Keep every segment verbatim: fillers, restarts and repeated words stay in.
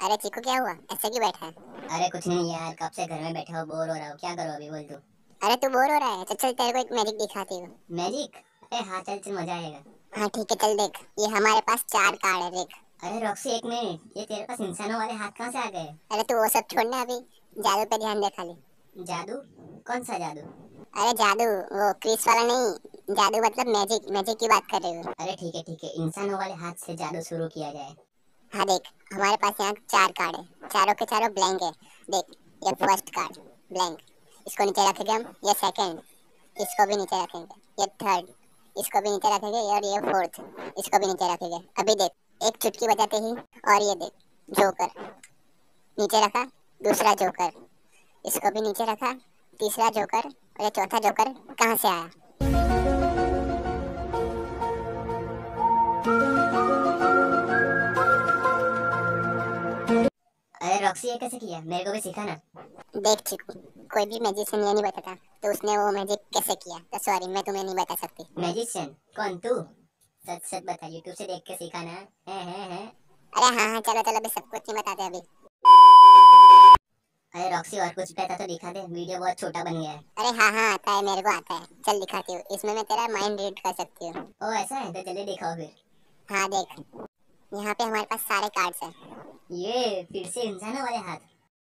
अरे चीकू क्या हुआ, ऐसे क्यों बैठा है? अरे कुछ नहीं यार, कब से घर में बैठा हो, बोर हो रहा हूँ। क्या करो अभी, बोल तू। अरे तू बोर हो रहा है? चल चल तेरे को एक मैजिक दिखाती हूँ। मैजिक? अरे हाँ, चल चल, मजा आएगा। हाँ ठीक है, चल देख, ये हमारे पास चार कार्ड है, देख। अरे रॉक्सी, एक मिनट, ये तेरे पास इंसानों वाले हाथ कहाँ से आ गए? अरे तू वो सब छोड़ना, अभी जादू पे ध्यान दे खाली। जादू? कौन सा जादू? अरे जादू, वो क्रिस वाला नहीं, जादू मतलब मैजिक, मैजिक की बात कर रही हूँ। अरे ठीक है ठीक है, इंसानों वाले हाथ से जादू शुरू किया जाए। हाँ देख, हमारे पास यहाँ चार कार्ड है, चारों के चारों ब्लैंक है। देख, ये फर्स्ट कार्ड ब्लैंक, इसको नीचे रखेंगे हम। ये सेकंड, इसको भी नीचे रखेंगे। ये थर्ड, इसको भी नीचे रखेंगे। और ये फोर्थ, इसको भी नीचे रखेंगे। अभी देख, एक चुटकी बजाते ही, और ये देख, जोकर नीचे रखा, दूसरा जोकर, इसको भी नीचे रखा, तीसरा जोकर, और ये चौथा जोकर कहाँ से आया? अरे रॉक्सी, ये कैसे किया? मेरे को भी सिखा ना। देख चिकू, कोई भी मैजिशियन ये नहीं बताता तो उसने वो मैजिक कैसे किया, तो सॉरी, मैं तुम्हें नहीं बता सकती। मैजिशियन? कौन, तू? सच सच बता, यूट्यूब से देख के सीखा ना? है है है अरे हाँ हाँ, चलो चलो, अभी सब कुछ नहीं बताते अभी। अरे रॉक्सी, और कुछ पता तो दिखा दे, वीडियो बहुत छोटा बन गया है। अरे हाँ हाँ, आता है, मेरे को आता है, चल दिखाती हूँ। इसमें मैं तेरा माइंड रीड कर सकती हूँ। ओ ऐसा है, तो चलिए दिखाओ फिर। हाँ देख, यहाँ पे हमारे पास सारे कार्ड्स हैं। ये फिर से इंसानों वाले हाथ?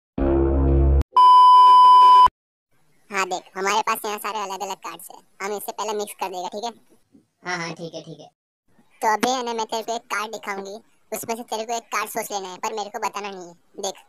हाँ देख, हमारे पास यहाँ सारे अलग अलग कार्ड्स हैं। हम इससे पहले मिक्स कर देगा, ठीक है? हाँ हाँ ठीक है ठीक है। तो अभी है ना, मैं तेरे को एक कार्ड दिखाऊंगी, उसमें से तेरे को एक कार्ड सोच लेना है, पर मेरे को बताना नहीं है। देख,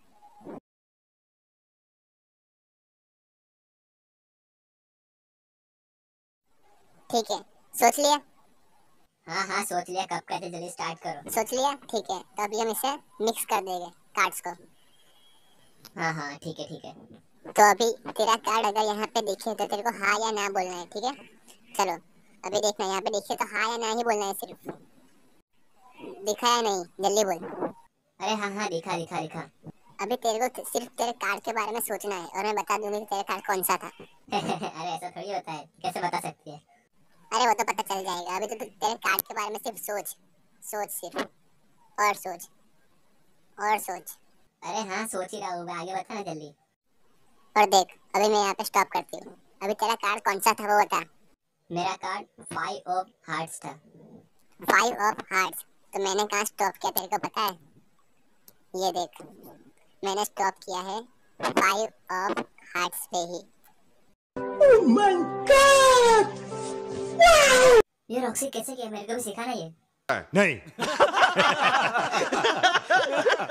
ठीक है, सोच लिया? हाँ हाँ सोच लिया, कब कहते, जल्दी स्टार्ट करो। सोच लिया, ठीक है, तो अभी हम इसे मिक्स कर देंगे कार्ड्स को। हाँ हाँ ठीक है ठीक है। तो अभी तेरा कार्ड अगर यहाँ पे दिखे तो तेरे को हाँ या ना बोलना है, ठीक है? चलो, अभी देखना, यहाँ पे दिखे तो हाँ या ना ही बोलना है सिर्फ। दिखा या नहीं, जल्दी बोल। अरे हाँ हाँ, दिखा दिखा दिखा। अभी तेरे को सिर्फ तेरे कार्ड के बारे में सोचना है, और मैं बता दूंगी कि तेरा कार्ड कौन सा था। अरे ऐसा थोड़ी होता है, कैसे बता सकती है? अरे वो तो पता चल जाएगा, अभी तो तू तेरे कार्ड के बारे में सिर्फ सोच। सोच सिर्फ, और सोच, और सोच। अरे हाँ, सोच ही रहा हूँ मैं, आगे बता ना जल्दी। और देख, अभी मैं यहाँ पे स्टॉप करती हूँ। अभी तेरा कार्ड कौन सा था वो बता। मेरा कार्ड फाइव ऑफ हार्ट्स था। Five of hearts? तो मैंने कहाँ स्टॉप किया तेरे को पता है? ये देख, मैंने स्टॉप किया है फाइव ऑफ हार्ट्स पे ही। Oh my god! ये रॉक्सी कैसे किया? मेरे को भी सिखाना ये। नहीं